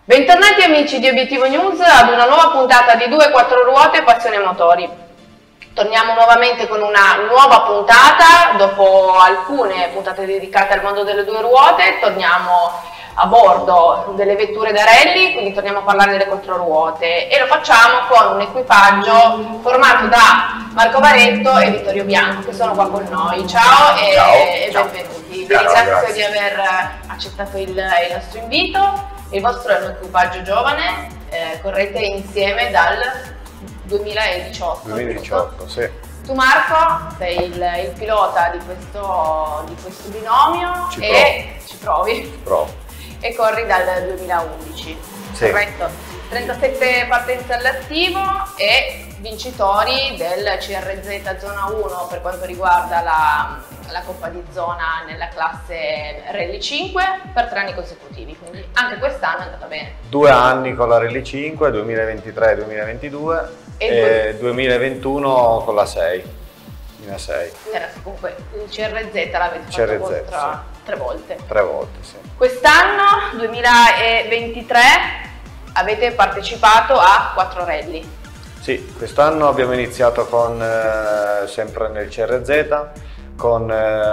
Bentornati amici di Obiettivo News ad una nuova puntata di 2 4 ruote Passione Motori. Torniamo nuovamente con una nuova puntata, dopo alcune puntate dedicate al mondo delle due ruote, torniamo a bordo delle vetture da rally, quindi torniamo a parlare delle quattro ruote e lo facciamo con un equipaggio formato da Marco Baretto e Vittorio Bianco che sono qua con noi. Ciao e benvenuti. Vi ringrazio di aver accettato il nostro invito. Il vostro è un equipaggio giovane, correte insieme dal 2018. 2018, sì. Tu Marco sei il pilota di questo binomio ci provi. Provo. E corri dal 2011, sì. Corretto? 37 partenze all'attivo e vincitori del CRZ Zona 1 per quanto riguarda la Coppa di Zona nella classe Rally 5 per 3 anni consecutivi, quindi anche quest'anno è andata bene. 2 anni con la Rally 5, 2023-2022 e 2021 con la 6. Linea 6. Comunque il CRZ l'avete fatto 3 volte. 3 volte, sì. Quest'anno, 2023, avete partecipato a 4 rally. Sì, quest'anno abbiamo iniziato con, sempre nel CRZ, con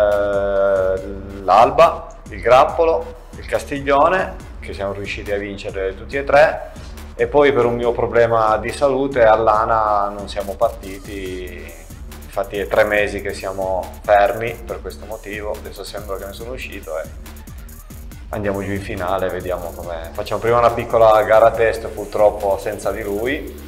l'Alba, il Grappolo, il Castiglione, che siamo riusciti a vincere tutti e 3, e poi per un mio problema di salute all'ANA non siamo partiti. Infatti è 3 mesi che siamo fermi per questo motivo, adesso sembra che ne sono uscito e andiamo giù in finale, vediamo com'è. Facciamo prima una piccola gara test purtroppo senza di lui,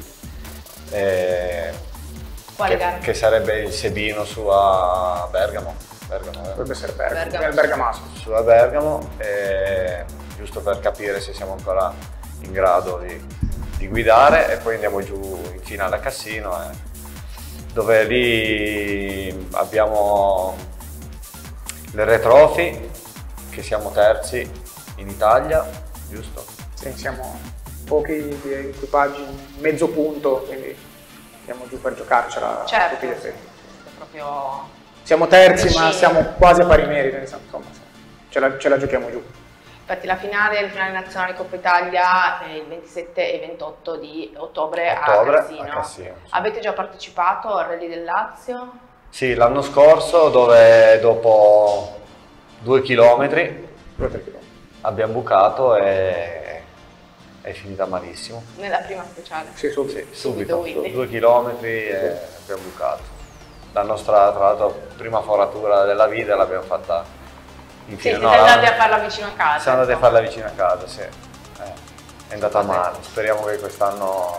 Quale gara? Che sarebbe il Sebino su a Bergamo. Dovrebbe essere Bergamasco. Su a Bergamo, giusto per capire se siamo ancora in grado di guidare, e poi andiamo giù in finale a Cassino. Dove lì abbiamo l'R Trophy, che siamo terzi in Italia, giusto? Sì, siamo pochi di equipaggi, mezzo punto, quindi siamo giù per giocarcela a tutti gli effetti. Proprio siamo terzi, ma siamo quasi a pari merito, insomma, ce la giochiamo giù. Infatti la finale nazionale Coppa Italia è il 27 e 28 di ottobre a Cassino. Sì. Avete già partecipato al Rally del Lazio? Sì, l'anno scorso, dove dopo 2 chilometri abbiamo bucato e è finita malissimo. Nella prima speciale? Sì, subito 2 chilometri e abbiamo bucato. La nostra, tra l'altro, prima foratura della vita l'abbiamo fatta. Siete andati a farla vicino a casa? Siamo andati a farla vicino a casa, sì. È andata male, speriamo che quest'anno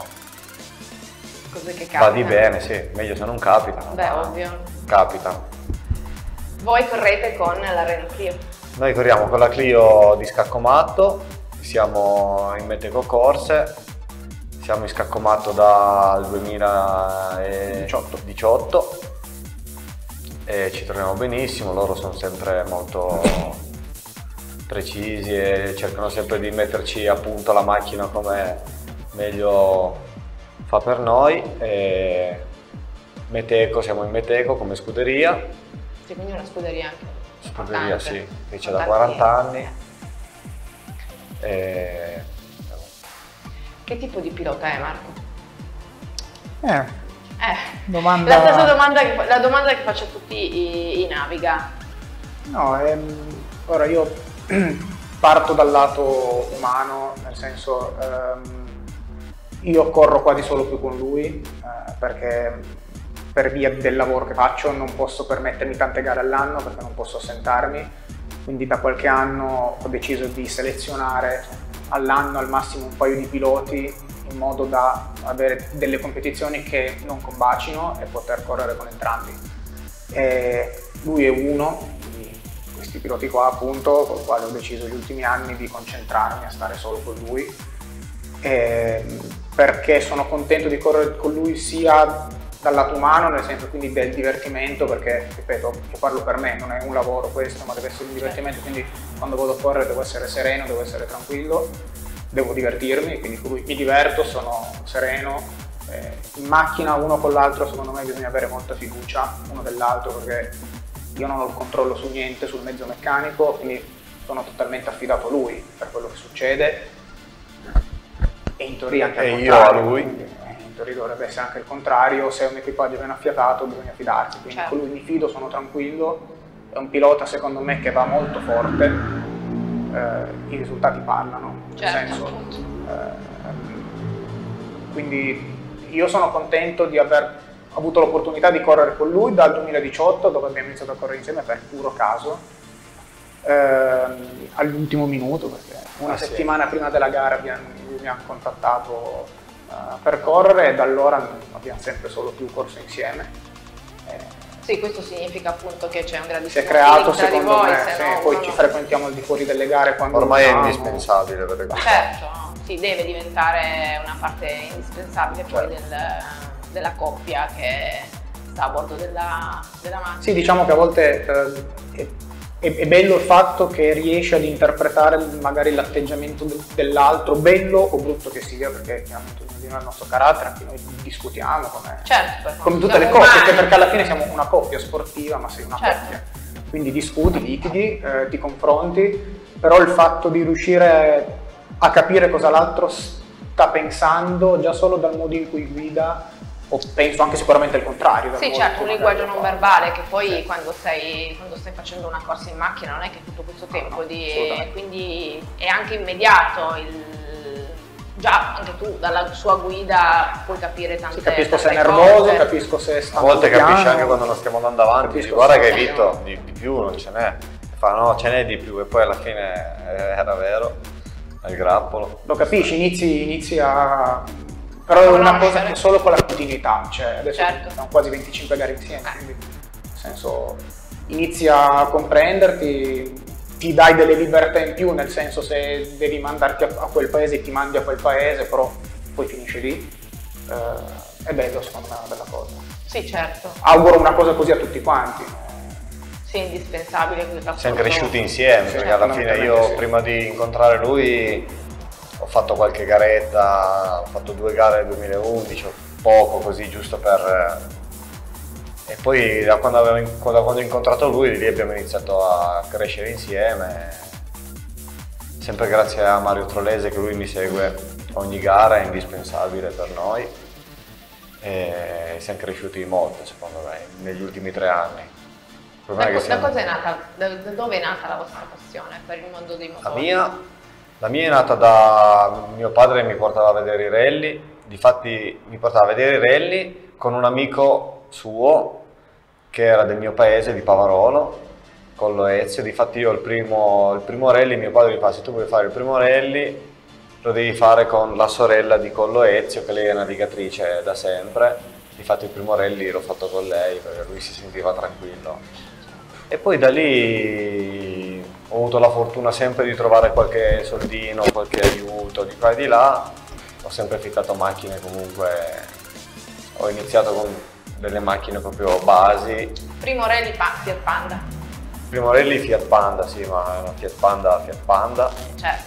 vada bene, sì. Meglio se non capita. Beh, ovvio. Capita. Voi correte con la Renault Clio? Noi corriamo con la Clio di Scaccomatto, siamo in Meteco Corse, siamo in Scaccomatto dal 2018. E ci troviamo benissimo, loro sono sempre molto precisi e cercano sempre di metterci a punto la macchina come meglio fa per noi. E siamo in Meteco come scuderia. Sì, quindi una scuderia anche. Scuderia, sì, che c'è da 40 anni. Che tipo di pilota è Marco? Domanda... La stessa domanda che faccio a tutti i Naviga. No, ora io parto dal lato umano, nel senso io corro quasi solo più con lui perché per via del lavoro che faccio non posso permettermi tante gare all'anno perché non posso assentarmi, quindi da qualche anno ho deciso di selezionare all'anno al massimo un paio di piloti in modo da avere delle competizioni che non combacino e poter correre con entrambi. Lui è uno di questi piloti qua, appunto, con il quale ho deciso negli ultimi anni di concentrarmi a stare solo con lui, perché sono contento di correre con lui sia dal lato umano, nel senso quindi del divertimento, perché ripeto, io parlo per me, non è un lavoro questo, ma deve essere un divertimento, quindi quando vado a correre devo essere sereno, devo essere tranquillo, devo divertirmi, quindi con lui mi diverto, sono sereno. In macchina uno con l'altro secondo me bisogna avere molta fiducia uno dell'altro, perché io non ho il controllo su niente, sul mezzo meccanico, quindi sono totalmente affidato a lui per quello che succede. e in teoria anche al E contrario. io a lui. In teoria dovrebbe essere anche il contrario, se un equipaggio viene affiatato bisogna fidarsi, quindi Certo. con lui mi fido, sono tranquillo, è un pilota secondo me che va molto forte, i risultati parlano, nel Certo, senso, appunto. quindi io sono contento di aver avuto l'opportunità di correre con lui dal 2018, dove abbiamo iniziato a correre insieme per puro caso, all'ultimo minuto, perché una settimana prima della gara lui mi ha contattato per correre e da allora abbiamo sempre solo più corso insieme. Sì, questo significa appunto che c'è un Si grandissimo è creato feeling tra di secondo voi, me, se sì, no poi uno ci no. frequentiamo al di fuori delle gare quando Ormai è vogliamo. indispensabile per le cose. Certo, sì, deve diventare una parte indispensabile poi della coppia che sta a bordo della macchina. Sì, diciamo che a volte è bello il fatto che riesci ad interpretare magari l'atteggiamento dell'altro, bello o brutto che sia, perché chiaramente ognuno ha il nostro carattere, anche noi discutiamo come tutte le coppie, anche perché alla fine siamo una coppia sportiva, ma sei una coppia. Quindi discuti, litighi, ti confronti, però il fatto di riuscire a capire cosa l'altro sta pensando già solo dal modo in cui guida, o penso anche sicuramente il contrario. Sì, certo, un linguaggio non verbale che poi quando stai facendo una corsa in macchina non è che tutto questo tempo quindi è anche immediato, già anche tu dalla sua guida puoi capire tante cose. Capisco se è nervoso, capisco se sta A volte capisci piano, anche quando non stiamo andando avanti, dici, guarda che hai vinto, di più non ce n'è. Fa no, ce n'è di più, e poi alla fine era vero, al grappolo. Lo capisci, inizi a... Però è una cosa che solo con la continuità, cioè adesso siamo quasi 25 gare insieme, quindi nel senso inizi a comprenderti, ti dai delle libertà in più, nel senso se devi mandarti a quel paese ti mandi a quel paese, però poi finisce lì, è bello, secondo me è una bella cosa. Sì, certo. Auguro una cosa così a tutti quanti. Sì, indispensabile. Siamo cresciuti insieme, perché alla fine io prima di incontrare lui ho fatto qualche garetta, ho fatto 2 gare nel 2011, poco così, giusto per... E poi da quando ho incontrato lui, lì abbiamo iniziato a crescere insieme, sempre grazie a Mario Trolese che lui mi segue ogni gara, è indispensabile per noi e siamo cresciuti molto secondo me negli ultimi 3 anni. Da cosa è nata? Da dove è nata la vostra passione per il mondo dei motori? La mia è nata da mio padre che mi portava a vedere i rally, difatti mi portava a vedere i rally con un amico suo che era del mio paese, di Pavarolo, Collo Ezio. Difatti io il primo rally, mio padre mi fa, se tu vuoi fare il primo rally lo devi fare con la sorella di Collo Ezio, che lei è navigatrice da sempre. Difatti il primo rally l'ho fatto con lei perché lui si sentiva tranquillo. E poi da lì ho avuto la fortuna sempre di trovare qualche soldino, qualche aiuto di qua e di là. Ho sempre affittato macchine comunque, ho iniziato con delle macchine proprio basi. Primo rally Fiat Panda? Primo rally Fiat Panda, sì, ma una Fiat Panda. Certo.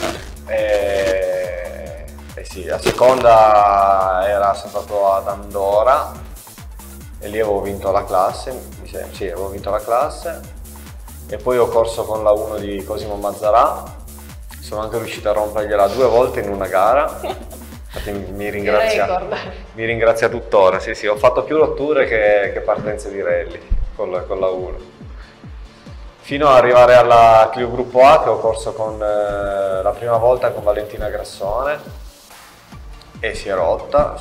E sì, la seconda era stato ad Andorra e lì avevo vinto la classe, sì, avevo vinto la classe e poi ho corso con la 1 di Cosimo Mazzarà, sono anche riuscito a rompergliela 2 volte in una gara, infatti mi ringrazia tuttora, sì, ho fatto più rotture che partenze di rally con la 1. Fino ad arrivare alla Clio Gruppo A che ho corso con la prima volta con Valentina Grassone e si è rotta.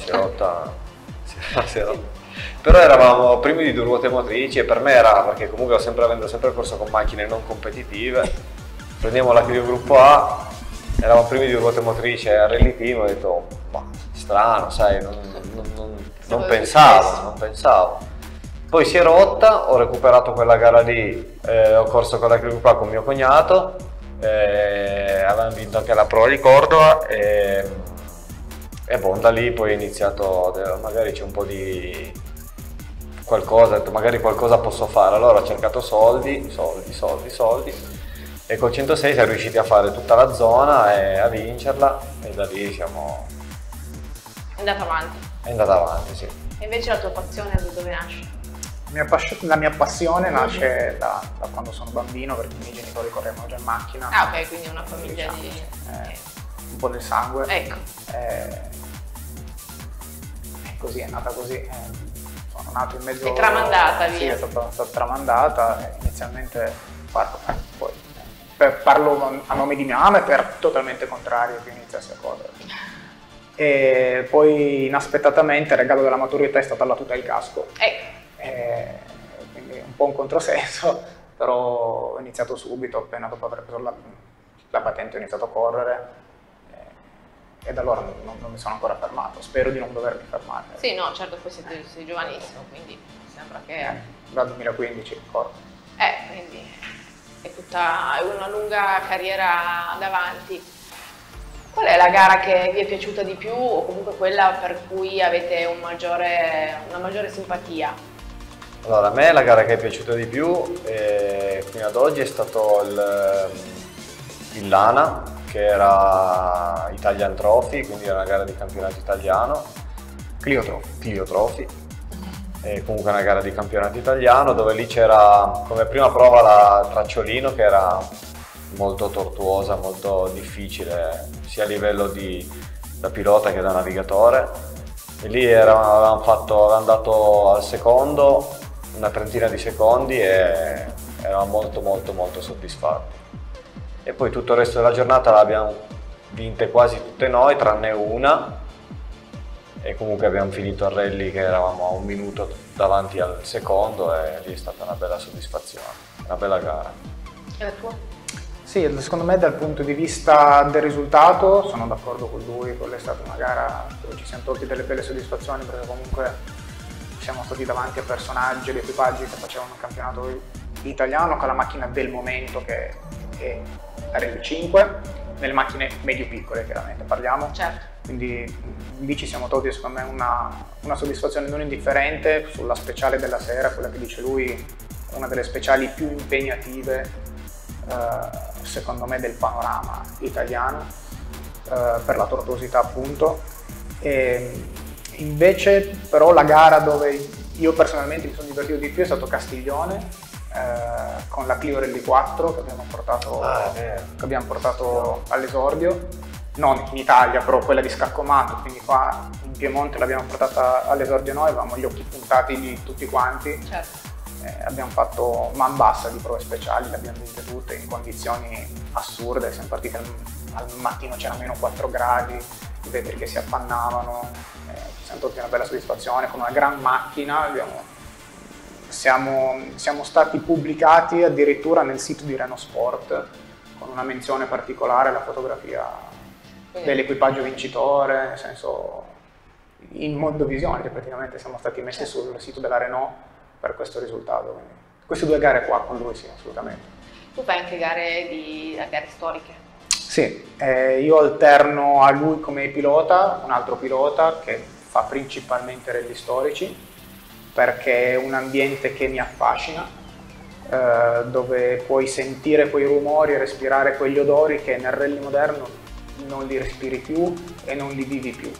Però eravamo primi di 2 ruote motrici e per me era, perché comunque avendo sempre corso con macchine non competitive, prendiamo la Clio Gruppo A, eravamo primi di 2 ruote motrici e al rally team ho detto, ma strano, sai, non pensavo. Poi si è rotta, ho recuperato quella gara lì, ho corso con la Clio Gruppo A con mio cognato, avevamo vinto anche la Pro di Cordova e boh, da lì poi ho iniziato, magari c'è un po' di qualcosa, ho detto magari qualcosa posso fare, allora ho cercato soldi e col 106 siamo riusciti a fare tutta la zona e a vincerla e da lì siamo... È andata avanti. È andata avanti, sì. E invece la tua passione da dove nasce? La mia passione nasce da quando sono bambino, perché i miei genitori correvano già in macchina. Ah, ok, quindi una famiglia di... po' nel sangue. Ecco. Così, è nata così. Sono nato in mezzo... È tramandata via. Sì, è stata tramandata. Inizialmente poi parlo a nome di mia mamma e per totalmente contrario che iniziasse a correre. E poi inaspettatamente il regalo della maturità è stata la tuta e il casco. Quindi un po' un controsenso, però ho iniziato subito, appena dopo aver preso la patente ho iniziato a correre. E da allora non mi sono ancora fermato, spero di non dovermi fermare. Sì, no, certo, poi sei giovanissimo, quindi sembra che... Dal 2015 corro. Quindi è una lunga carriera davanti. Qual è la gara che vi è piaciuta di più o comunque quella per cui avete una maggiore simpatia? Allora, a me la gara che è piaciuta di più fino ad oggi è stato il Lana, che era Italian Trophy, quindi era una gara di campionato italiano. Clio Trophy. E comunque una gara di campionato italiano dove lì c'era come prima prova la tracciolino, che era molto tortuosa, molto difficile sia a livello da pilota che da navigatore. E lì avevamo dato al secondo una trentina di secondi e eravamo molto soddisfatti. E poi tutto il resto della giornata l'abbiamo vinte quasi tutte noi, tranne una, e comunque abbiamo finito il rally che eravamo a 1 minuto davanti al secondo e lì è stata una bella soddisfazione, una bella gara. E la tua? Sì, secondo me dal punto di vista del risultato sono d'accordo con lui, quella è stata una gara dove ci siamo tolti delle belle soddisfazioni perché comunque siamo stati davanti a personaggi ed equipaggi che facevano un campionato italiano con la macchina del momento che è la Rally 5, nelle macchine medio-piccole chiaramente parliamo. Certo. Quindi lì ci siamo tolti secondo me una soddisfazione non indifferente sulla speciale della sera, quella che dice lui, una delle speciali più impegnative secondo me del panorama italiano per la tortuosità appunto. E invece però la gara dove io personalmente mi sono divertito di più è stato Castiglione con la Clio Rally 4 che abbiamo portato all'esordio, non in Italia però quella di Scaccomato, quindi qua in Piemonte l'abbiamo portata all'esordio noi, avevamo gli occhi puntati di tutti quanti. Certo. Abbiamo fatto man bassa di prove speciali, le abbiamo vinte tutte in condizioni assurde, siamo partiti al mattino, c'era meno 4 gradi, i vetri che si appannavano, ci siamo tolti una bella soddisfazione con una gran macchina. Siamo stati pubblicati addirittura nel sito di Renault Sport con una menzione particolare alla fotografia dell'equipaggio vincitore, nel senso in Mondovisione, che praticamente siamo stati messi sul sito della Renault per questo risultato. Quindi, queste 2 gare qua con lui sì, assolutamente. Tu fai anche gare storiche? Sì, io alterno a lui come pilota, un altro pilota che fa principalmente rally storici, perché è un ambiente che mi affascina, dove puoi sentire quei rumori e respirare quegli odori che nel rally moderno non li respiri più e non li vivi più.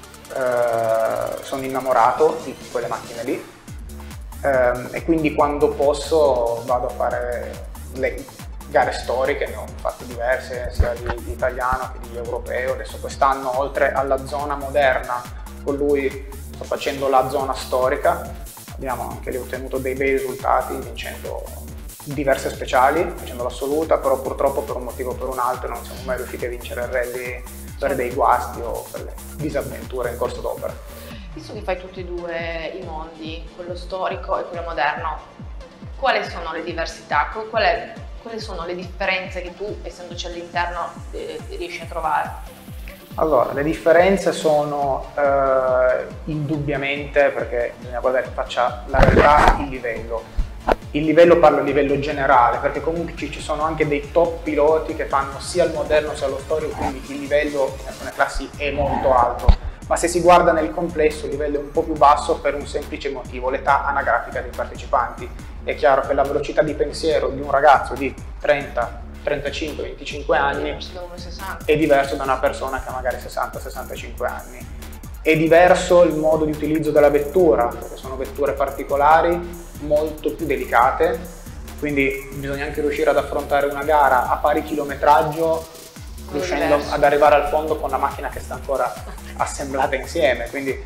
Sono innamorato di quelle macchine lì e quindi quando posso vado a fare le gare storiche, ne ho fatte diverse sia di italiano che di europeo. Adesso quest'anno oltre alla zona moderna con lui sto facendo la zona storica, abbiamo anche lì ottenuto dei bei risultati vincendo diverse speciali, facendo l'assoluta, però purtroppo per un motivo o per un altro non siamo mai riusciti a vincere il rally per dei guasti o per le disavventure in corso d'opera. Visto che fai tutti e 2 i mondi, quello storico e quello moderno, quali sono le diversità? Quali sono le differenze che tu, essendoci all'interno, riesci a trovare? Allora, le differenze sono indubbiamente, perché bisogna guardare che faccia la realtà, il livello. Il livello parlo a livello generale, perché comunque ci sono anche dei top piloti che fanno sia il moderno sia lo storico, quindi il livello in alcune classi è molto alto. Ma se si guarda nel complesso il livello è un po' più basso per un semplice motivo, l'età anagrafica dei partecipanti. È chiaro che la velocità di pensiero di un ragazzo di 30, 35, 25 anni è diverso da una persona che ha magari 60-65 anni. È diverso il modo di utilizzo della vettura, perché sono vetture particolari, molto più delicate, quindi bisogna anche riuscire ad affrontare una gara a pari chilometraggio riuscendo ad arrivare al fondo con la macchina che sta ancora assemblata insieme, quindi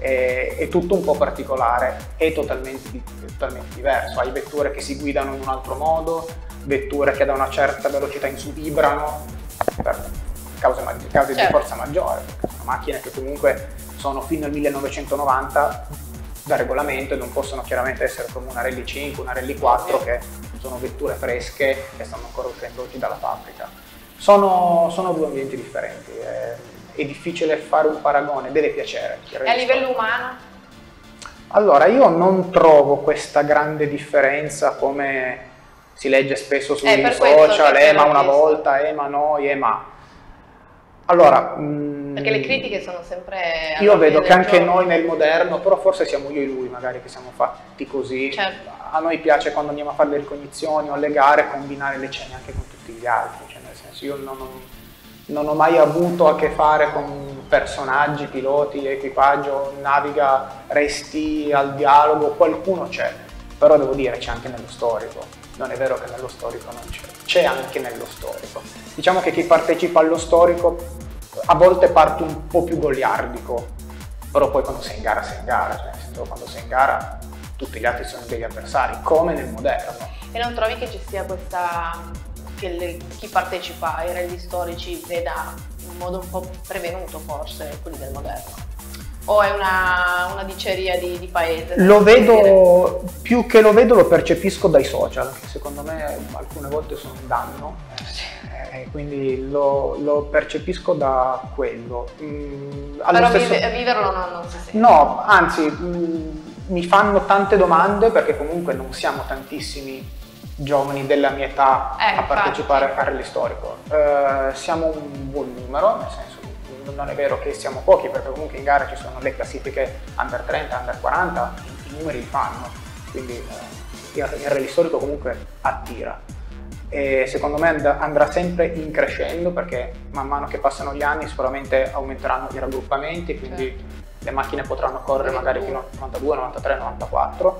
è tutto un po' particolare, è totalmente diverso. Hai vetture che si guidano in un altro modo, vetture che da una certa velocità in su vibrano per cause di forza maggiore, perché sono macchine che comunque sono fino al 1990 da regolamento e non possono chiaramente essere come una Rally 5, una Rally 4 che sono vetture fresche che stanno ancora uscendo oggi dalla fabbrica. Sono due ambienti differenti, è difficile fare un paragone, deve piacere. E a livello umano? Allora, io non trovo questa grande differenza come si legge spesso sui social, ma una volta, ma noi, ma... Allora, perché le critiche sono sempre... Io vedo che anche noi nel moderno, però forse siamo io e lui magari che siamo fatti così. Certo. A noi piace quando andiamo a fare le ricognizioni o le gare combinare le scene anche con tutti gli altri, cioè nel senso io non ho mai avuto a che fare con personaggi, piloti, equipaggio, naviga, resti al dialogo, qualcuno c'è, però devo dire c'è anche nello storico, non è vero che nello storico non c'è anche nello storico. Diciamo che chi partecipa allo storico a volte parte un po' più goliardico, però poi quando sei in gara, cioè nel senso quando sei in gara tutti gli altri sono degli avversari, come nel moderno. E non trovi che ci sia questa... che chi partecipa ai rally storici veda in modo un po' prevenuto forse quelli del moderno? O è una diceria di paese? Lo vedo, più che lo vedo lo percepisco dai social, che secondo me alcune volte sono un danno, quindi lo percepisco da quello. Però viverlo non si sente? No, anzi mi fanno tante domande perché comunque non siamo tantissimi giovani della mia età a partecipare al rally storico. Siamo un buon numero, nel senso non è vero che siamo pochi perché comunque in gara ci sono le classifiche under 30, under 40, i numeri li fanno, quindi il rally storico comunque attira e secondo me andrà sempre in crescendo perché man mano che passano gli anni sicuramente aumenteranno i raggruppamenti, quindi le macchine potranno correre magari fino a 92, 93, 94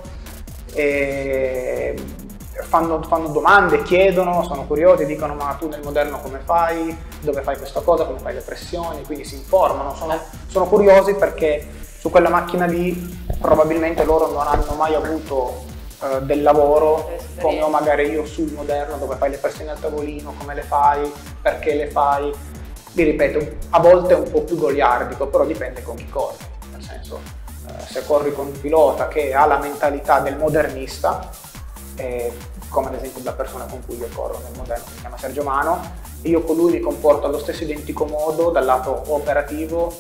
e fanno domande, chiedono, sono curiosi, dicono ma tu nel moderno come fai, dove fai questa cosa, come fai le pressioni, quindi si informano, sono curiosi perché su quella macchina lì probabilmente loro non hanno mai avuto del lavoro come ho magari io sul moderno, dove fai le pressioni al tavolino, come le fai, perché le fai. Vi ripeto, a volte è un po' più goliardico, però dipende con chi corri, nel senso se corri con un pilota che ha la mentalità del modernista, come ad esempio la persona con cui io corro nel moderno, si chiama Sergio Mano, io con lui mi comporto allo stesso identico modo dal lato operativo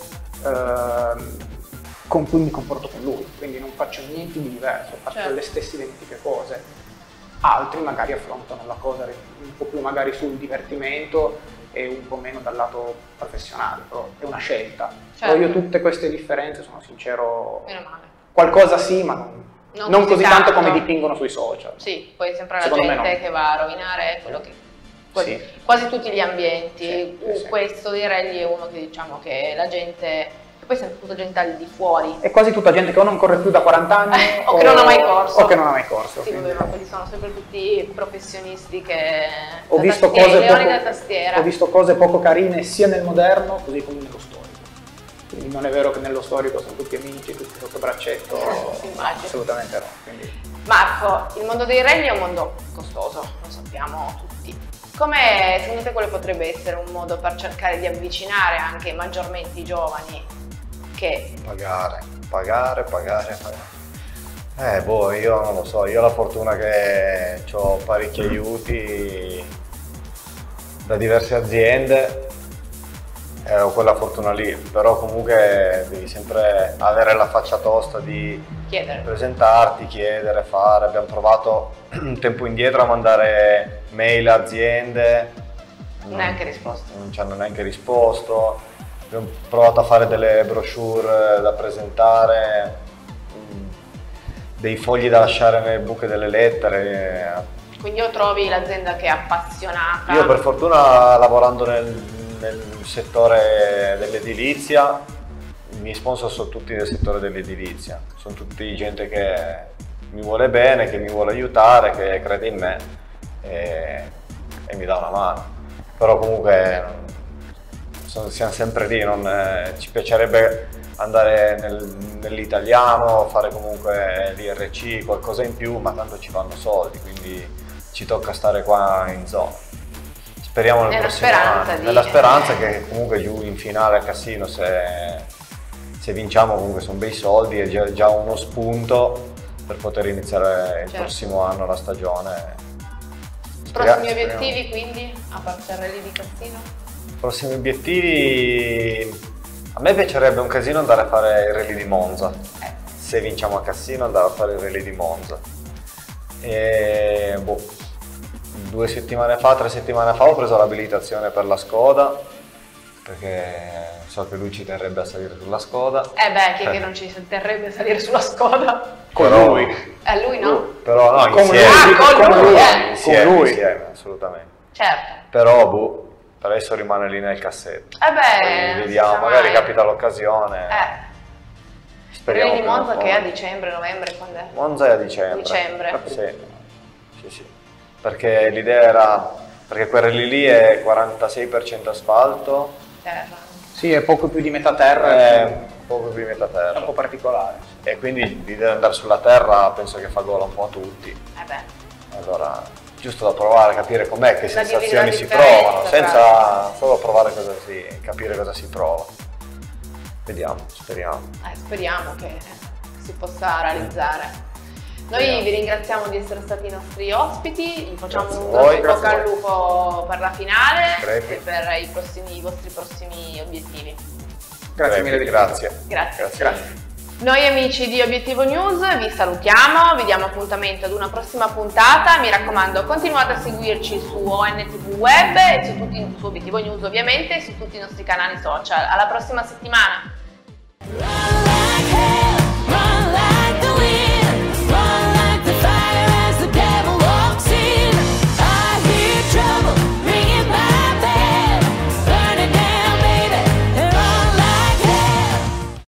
con cui mi comporto con lui, quindi non faccio niente di diverso, faccio le stesse identiche cose. Altri magari affrontano la cosa un po' più magari sul divertimento e un po' meno dal lato professionale, però è una scelta. Però io tutte queste differenze, sono sincero, qualcosa sì, ma non così tanto come dipingono sui social. Sì, poi sempre la gente che va a rovinare quello che quasi tutti gli ambienti. Questo di rally è uno che diciamo che la gente, e poi sempre tutta gente al di fuori. È quasi tutta gente che o non corre più da 40 anni o che non ha mai corso. O che non ha mai corso. Sì, vabbè, ma quelli sono sempre tutti professionisti che... Ho visto cose poco carine sia nel moderno così come nello storico. Quindi non è vero che nello storico sono tutti amici, tutti sotto braccetto, assolutamente no. Quindi... Marco, il mondo dei rally è un mondo costoso, lo sappiamo tutti. Come secondo te quale potrebbe essere un modo per cercare di avvicinare anche maggiormente i giovani che... Pagare. Io non lo so, io ho la fortuna che ho parecchi aiuti da diverse aziende. Ho quella fortuna lì, però comunque devi sempre avere la faccia tosta di presentarti, chiedere, fare. Abbiamo provato un tempo indietro a mandare mail a aziende, neanche risposto. Non ci hanno neanche risposto. Abbiamo provato a fare delle brochure da presentare, dei fogli da lasciare nelle buche delle lettere. Quindi o trovi l'azienda che è appassionata? Io per fortuna lavorando nel settore dell'edilizia, i miei sponsor sono tutti del settore dell'edilizia, sono tutti gente che mi vuole bene, che mi vuole aiutare, che crede in me e mi dà una mano. Però comunque siamo sempre lì, ci piacerebbe andare nell'italiano, fare comunque l'IRC, qualcosa in più, ma tanto ci vanno soldi, quindi ci tocca stare qua in zona. Speriamo nel prossimo anno, nella speranza che comunque giù in finale a Cassino, se vinciamo, comunque sono bei soldi e già uno spunto per poter iniziare il prossimo anno la stagione. Prossimi obiettivi quindi, a parte il rally di Cassino? Prossimi obiettivi, a me piacerebbe un casino andare a fare il rally di Monza. Se vinciamo a Cassino andare a fare il rally di Monza. E 3 settimane fa ho preso l'abilitazione per la Skoda, perché so che lui ci terrebbe a salire sulla Skoda. Chi è che non ci terrebbe a salire sulla Skoda? Con lui. Lui no? Però no, con lui. Insieme, assolutamente. Certo. Però per adesso rimane lì nel cassetto. Poi vediamo, magari capita l'occasione. Speriamo. Rally di Monza che è a dicembre, novembre, quando è? Monza è a dicembre. Dicembre. Sì. Perché l'idea era, perché quel rally lì è 46% asfalto. Terra. Sì, è poco più di metà terra. È poco più di metà terra. È un po' particolare. E quindi l'idea di andare sulla terra penso che fa gola un po' a tutti. Allora, giusto da provare, capire com'è, che sensazioni si provano, senza solo provare capire cosa si prova. Vediamo, speriamo. Speriamo che si possa realizzare. Noi vi ringraziamo di essere stati i nostri ospiti, vi facciamo un grosso bocca al lupo per la finale e per i vostri prossimi obiettivi. Grazie mille. Grazie. Noi amici di Obiettivo News vi salutiamo, vi diamo appuntamento ad una prossima puntata, mi raccomando continuate a seguirci su ONTV Web e su Obiettivo News ovviamente e su tutti i nostri canali social. Alla prossima settimana!